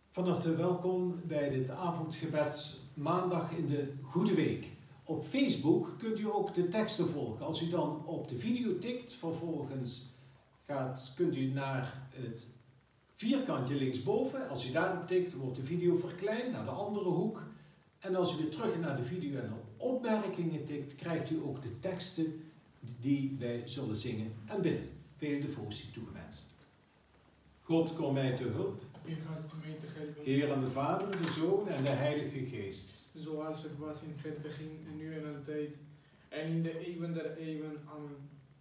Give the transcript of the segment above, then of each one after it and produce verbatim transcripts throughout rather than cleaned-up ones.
Van harte welkom bij dit avondgebed maandag in de Goede Week. Op Facebook kunt u ook de teksten volgen. Als u dan op de video tikt, vervolgens gaat, kunt u naar het vierkantje linksboven. Als u daarop tikt, wordt de video verkleind naar de andere hoek. En als u weer terug naar de video en op opmerkingen tikt, krijgt u ook de teksten die wij zullen zingen en bidden. Veel devotie toegewenst. God, kom mij te hulp. U gaat mij te helpen. Heer aan de Vader, de Zoon en de Heilige Geest. Zoals het was in het begin en nu en altijd en in de eeuwen der eeuwen. Amen.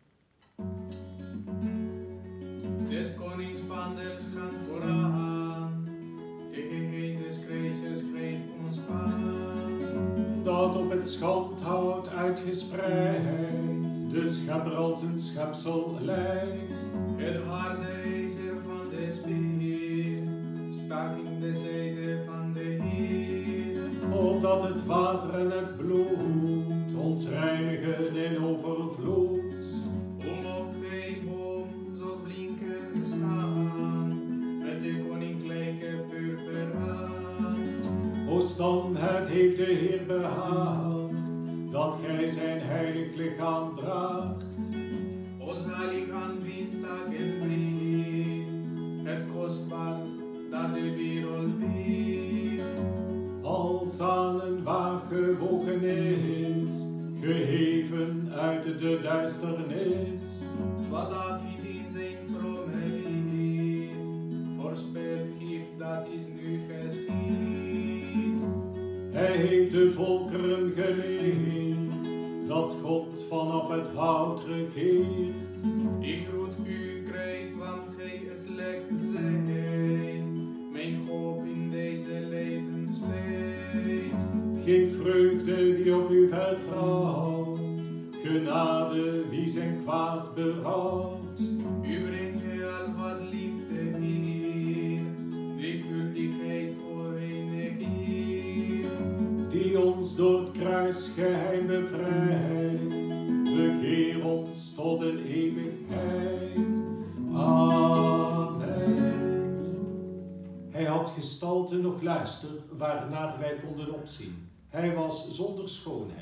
Des konings vaders gaan vooraan, tegen des keizers grijpt ons aan. Dat op het schandhout uitgespreid de schepper als een schepsel leidt. Het harde ijzer van de speer stak in de zijde van de Heer. Opdat het water en het bloed ons reinigen in overvloed. O mocht gij boom zo blinken staan, met de koninklijke purper aan. O stam, het heeft de Heer behaagd, dat gij zijn heilig lichaam draagt. O zalig aan wie stak en breed, het kostbaar dat de wereld weet. Als aan een waag gewogen is, geheven uit de duisternis. Wat David in zijn vrome lied voorspeld heeft, dat is nu geschied. Hij heeft de volkeren geleerd, dat God vanaf het hout regeert. Ik groet u, Christ, want gij het slecht zijt, mijn hoop in deze lijdenstijd. Geef vreugde wie op u vertrouwt, genade wie zijn kwaad berouwt. U brengt al wat liefde eer, drievuldigheid, o heilige Heer. Die ons door het kruis geheim bevrijdt, begeer ons tot een eeuwigheid. Amen. Hij had gestalte nog luister, waarnaar wij konden opzien. Hij was zonder schoonheid.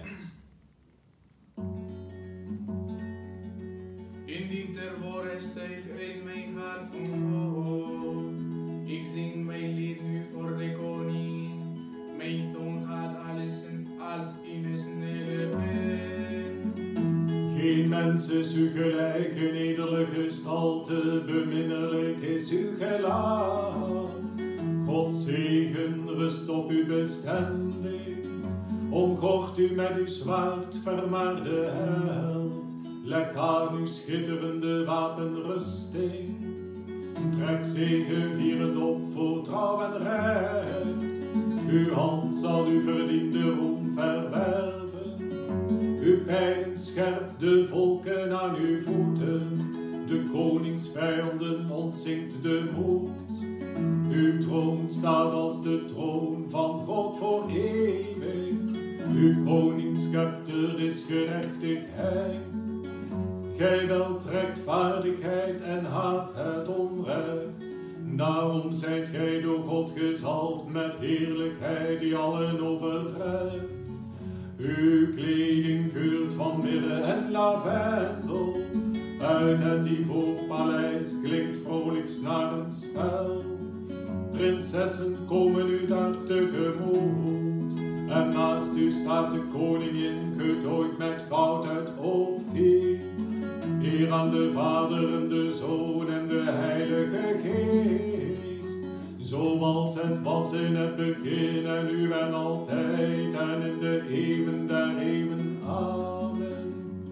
In die terworstijd in mijn hart omhoog, ik zing mijn lied nu voor de koning. Mijn tong gaat alles en als in een snelle pen. Geen mens is u gelijk, een edele gestalte, beminnelijk is uw gelaat. Gods zegen rust op u bestendig, omgort u met uw zwaard, vermaarde held. Leg aan uw schitterende wapenrusting, trek zegevierend op voor trouw en recht. Uw hand zal uw verdiende roem verwerven, uw pijlen scherp de volken aan uw voeten, de koningsvijanden ontzinkt de moed. Uw troon staat als de troon van God voor eeuwig, uw koningsscepter is gerechtigheid. Gij wilt rechtvaardigheid en haat het onrecht, daarom zijt gij door God gezalfd met heerlijkheid die allen overtreft. Uw kleding geurt van mirre en lavendel, uit het ivoorpaleis klinkt vrolijk snarenspel. Prinsessen komen u daar tegemoet, en naast u staat de koningin getooid met goud uit Ophir. Eer aan de Vader en de Zoon en de Heilige Geest, zoals het was in het begin en nu en altijd en in de eeuwen der eeuwen. Amen.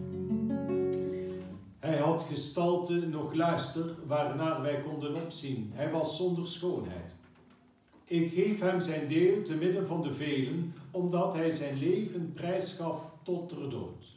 Hij had gestalte nog luister, waarnaar wij konden opzien. Hij was zonder schoonheid. Ik geef hem zijn deel te midden van de velen, omdat hij zijn leven prijsgaf tot ter dood.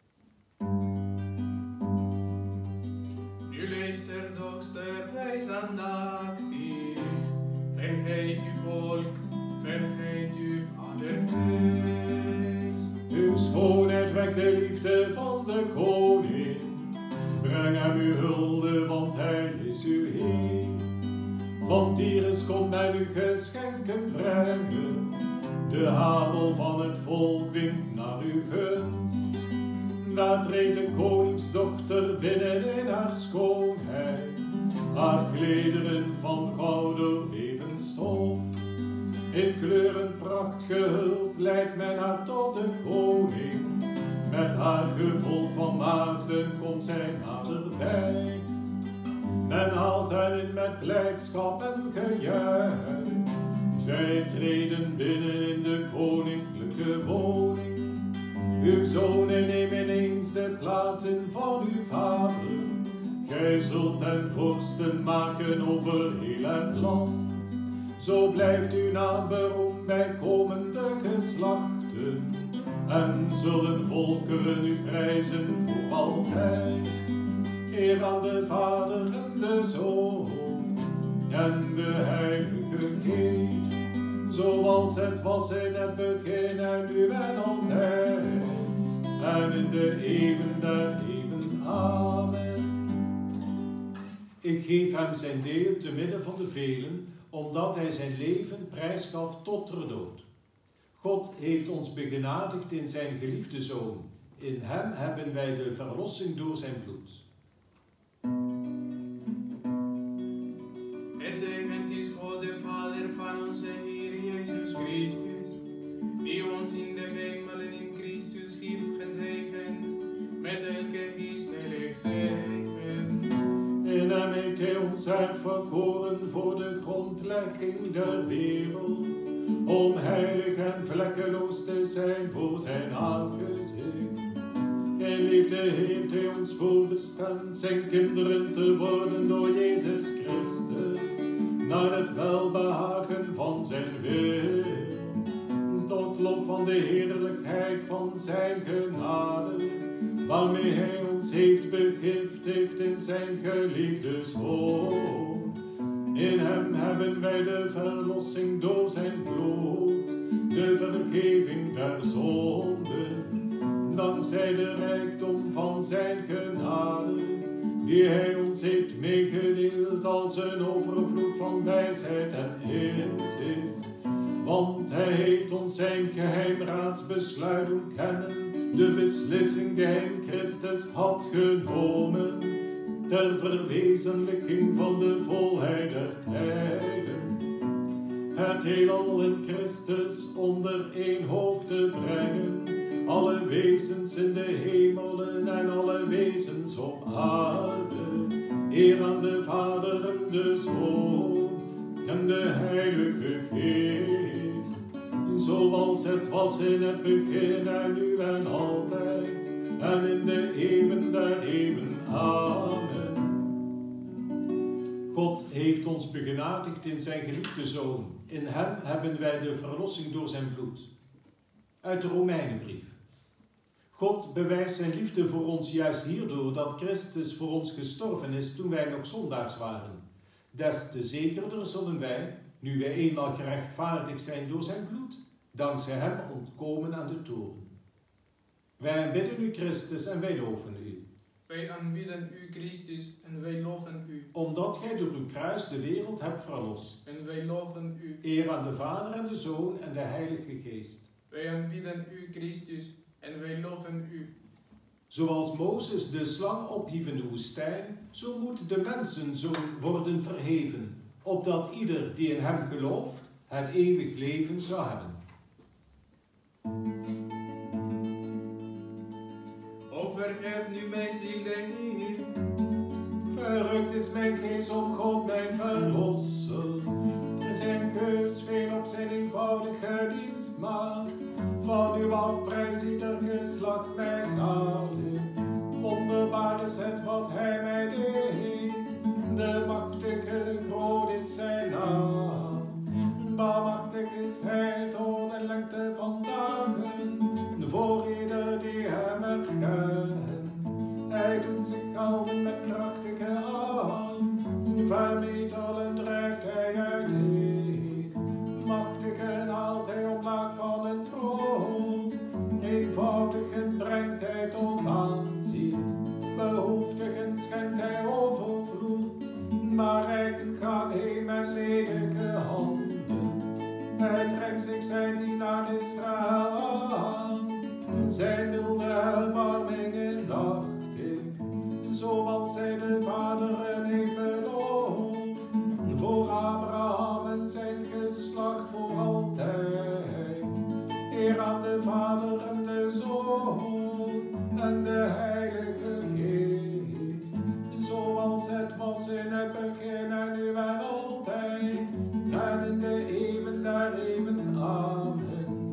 Nu luister doch sterwijs aandachtig, vergeet uw volk, vergeet uw vaderthuis. Uw schoonheid wekt de liefde van de koning, breng hem uw hulde, want hij is uw Heer. Van Tyrus komt men u geschenken brengen. De adel van het volk winkt naar uw gunst. Daar treedt de koningsdochter binnen in haar schoonheid. Haar klederen van goud doorweven stof. In kleurenpracht gehuld leidt men haar tot de koning. Met haar gevolg van maagden komt zij naderbij. Men haalt hen in met blijdschap en gejuich. Zij treden binnen in de koninklijke woning. Uw zonen nemen ineens de plaats in van uw vader. Gij zult hen vorsten maken over heel het land. Zo blijft uw naam beroemd bij komende geslachten. En zullen volkeren u prijzen voor altijd. Eer aan de Vader en de Zoon en de Heilige Geest. Zoals het was in het begin en nu en altijd. En in de eeuwen der eeuwen. Amen. Ik geef hem zijn deel te midden van de velen, omdat hij zijn leven prijsgaf tot ter dood. God heeft ons begenadigd in zijn geliefde Zoon. In hem hebben wij de verlossing door zijn bloed. Gezegend is God de Vader van onze Heer Jezus Christus, die ons in de hemelen in Christus heeft gezegend, met elke geestelijk zegen. In hem heeft hij ons uitverkoren voor de grondlegging der wereld, om heilig en vlekkeloos te zijn voor zijn aangezicht. In liefde heeft hij ons voorbestemd zijn kinderen te worden door Jezus Christus, naar het welbehagen van zijn wil, tot lof van de heerlijkheid van zijn genade, waarmee hij ons heeft begiftigd in zijn geliefde Zoon. In hem hebben wij de verlossing door zijn bloed, de vergeving der zonden, dankzij de rijkdom van zijn genade, die hij ons heeft meegedeeld als een overvloed van wijsheid en inzicht. Want hij heeft ons zijn geheimraadsbesluit doen kennen, de beslissing die hij in Christus had genomen, ter verwezenlijking van de volheid der tijden. Het heelal in Christus onder één hoofd te brengen, alle wezens in de hemelen en alle wezens op aarde. Eer aan de Vader en de Zoon en de Heilige Geest, zoals het was in het begin en nu en altijd, en in de eeuwen der eeuwen. Amen. God heeft ons begenadigd in zijn geliefde Zoon. In hem hebben wij de verlossing door zijn bloed. Uit de Romeinenbrief. God bewijst zijn liefde voor ons juist hierdoor dat Christus voor ons gestorven is toen wij nog zondaars waren. Des te zekerder zullen wij, nu wij eenmaal gerechtvaardigd zijn door zijn bloed, dankzij hem ontkomen aan de toorn. Wij aanbidden u, Christus, en wij loven u. Wij aanbidden u, Christus, en wij loven u. Omdat gij door uw kruis de wereld hebt verlost. En wij loven u. Eer aan de Vader en de Zoon en de Heilige Geest. Wij aanbidden u, Christus, en wij loven u. Zoals Mozes de slang ophief in de woestijn, zo moet de mensenzoon worden verheven, opdat ieder die in hem gelooft, het eeuwig leven zou hebben. Overhef nu mijn ziel de Heer. Verrukt is mijn geest om God mijn verlosser. Zijn keus veel op zijn eenvoudige dienst maakt. Van uw afprijs ieder geslacht mij zalig. Wonderbaar is het wat hij mij deed. De machtige groot is zijn naam. Barmachtig is hij tot de lengte van dagen. Voor ieder die hem herkent. Hij doet zich gelden met krachtige arm. Vermetelen drijft hij uiteen. Machtigen haalt hij omlaag van een troon. Eenvoudigen brengt hij tot aanzien. Behoeftigen schenkt hij overvloed. maar rijken gaan heen met ledige handen. Hij trekt zich zijn dienaar Israël aan. Zijn milde erbarming indachtig, zoals hij de vaderen heeft beloofd. Voor Abraham en zijn geslacht voor altijd. Eer aan de Vader en de Zoon en de Heilige Geest. Zoals het was in het begin en nu en altijd. En in de eeuwen der eeuwen. Amen.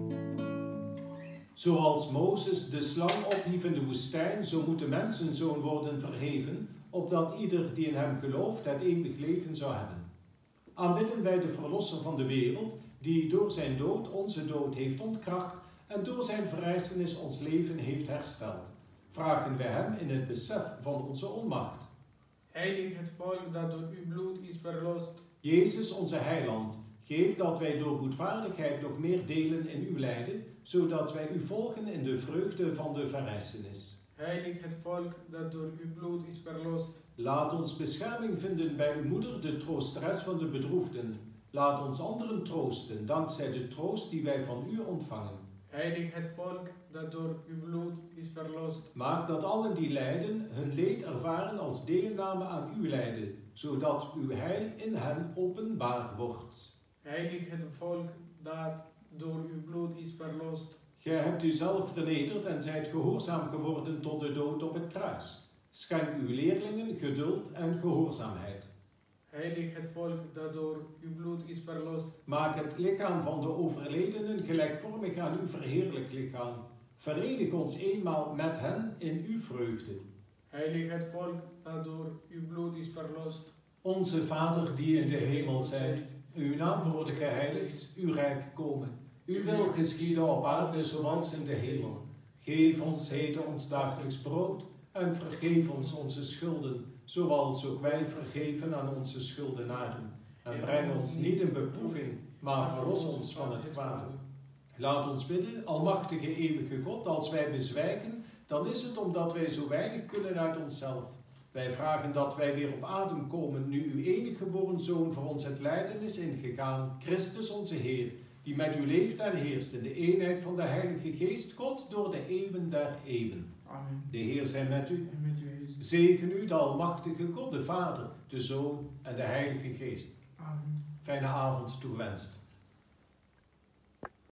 Zoals Mozes de slang ophief in de woestijn, zo moet de mensenzoon worden verheven, opdat ieder die in hem gelooft het eeuwig leven zou hebben. Aanbidden wij de Verlosser van de wereld, die door zijn dood onze dood heeft ontkracht en door zijn verrijzenis ons leven heeft hersteld. Vragen wij hem in het besef van onze onmacht. Heilig het volk dat door uw bloed is verlost. Jezus, onze heiland, geef dat wij door boetvaardigheid nog meer delen in uw lijden, zodat wij u volgen in de vreugde van de verrijzenis. Heilig het volk dat door uw bloed is verlost. Laat ons bescherming vinden bij uw moeder, de troosteres van de bedroefden. Laat ons anderen troosten, dankzij de troost die wij van u ontvangen. Heilig het volk dat door uw bloed is verlost. Maak dat allen die lijden hun leed ervaren als deelname aan uw lijden, zodat uw heil in hen openbaar wordt. Heilig het volk dat door uw bloed is verlost. Gij hebt u zelf vernederd en zijt gehoorzaam geworden tot de dood op het kruis. Schenk uw leerlingen geduld en gehoorzaamheid. Heilig het volk dat door uw bloed is verlost. Maak het lichaam van de overledenen gelijkvormig aan uw verheerlijk lichaam. Verenig ons eenmaal met hen in uw vreugde. Heilig het volk dat door uw bloed is verlost. Onze Vader die in de hemel zijt, uw naam worde geheiligd, uw rijk komen. Uw wil geschieden op aarde zoals in de hemel. Geef ons heden ons dagelijks brood en vergeef ons onze schulden, zoals ook wij vergeven aan onze schuldenaren. En breng ons niet in beproeving, maar verlos ons van het kwade. Laat ons bidden, almachtige eeuwige God, als wij bezwijken, dan is het omdat wij zo weinig kunnen uit onszelf. Wij vragen dat wij weer op adem komen, nu uw enige geboren Zoon voor ons het lijden is ingegaan, Christus onze Heer, die met u leeft en heerst in de eenheid van de Heilige Geest, God door de eeuwen der eeuwen. Amen. De Heer zij met u. En met uw geest. Zegen u, de Almachtige God, de Vader, de Zoon en de Heilige Geest. Amen. Fijne avond toegewenst.